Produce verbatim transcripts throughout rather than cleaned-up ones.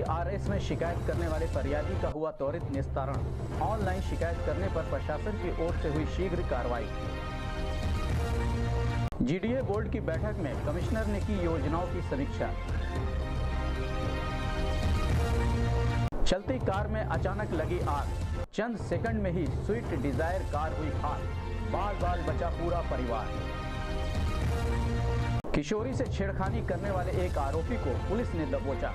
RS में शिकायत करने वाले फरियादी का हुआ त्वरित निस्तारण। ऑनलाइन शिकायत करने पर प्रशासन की ओर से हुई शीघ्र कार्रवाई। जीडीए बोर्ड की बैठक में कमिश्नर ने की योजनाओं की समीक्षा। चलती कार में अचानक लगी आग, चंद सेकंड में ही स्विफ्ट डिजायर कार हुई खाक, बाल बाल बचा पूरा परिवार। किशोरी से छेड़खानी करने वाले एक आरोपी को पुलिस ने दबोचा।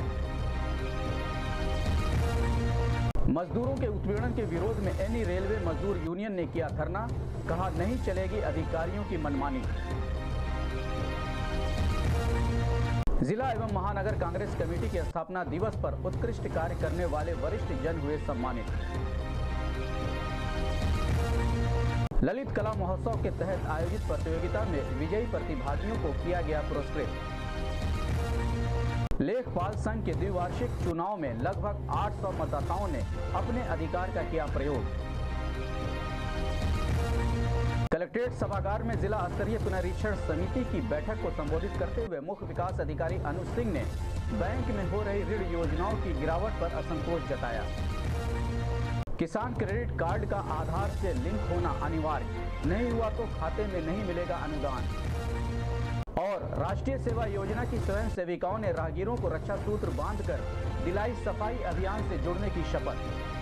मजदूरों के उत्पीड़न के विरोध में एनी रेलवे मजदूर यूनियन ने किया धरना, कहा नहीं चलेगी अधिकारियों की मनमानी। जिला एवं महानगर कांग्रेस कमेटी के स्थापना दिवस पर उत्कृष्ट कार्य करने वाले वरिष्ठ जन हुए सम्मानित। ललित कला महोत्सव के तहत आयोजित प्रतियोगिता में विजयी प्रतिभागियों को किया गया पुरस्कृत। लेखपाल संघ के द्विवार्षिक चुनाव में लगभग आठ सौ मतदाताओं ने अपने अधिकार का किया प्रयोग। कलेक्ट्रेट सभागार में जिला स्तरीय पुनरीक्षण समिति की बैठक को संबोधित करते हुए मुख्य विकास अधिकारी अनुज सिंह ने बैंक में हो रही ऋण योजनाओं की गिरावट पर असंतोष जताया। किसान क्रेडिट कार्ड का आधार से लिंक होना अनिवार्य, नहीं हुआ तो खाते में नहीं मिलेगा अनुदान। और राष्ट्रीय सेवा योजना की स्वयं सेविकाओं ने राहगीरों को रक्षा सूत्र बांधकर दिलाई सफाई अभियान से जुड़ने की शपथ।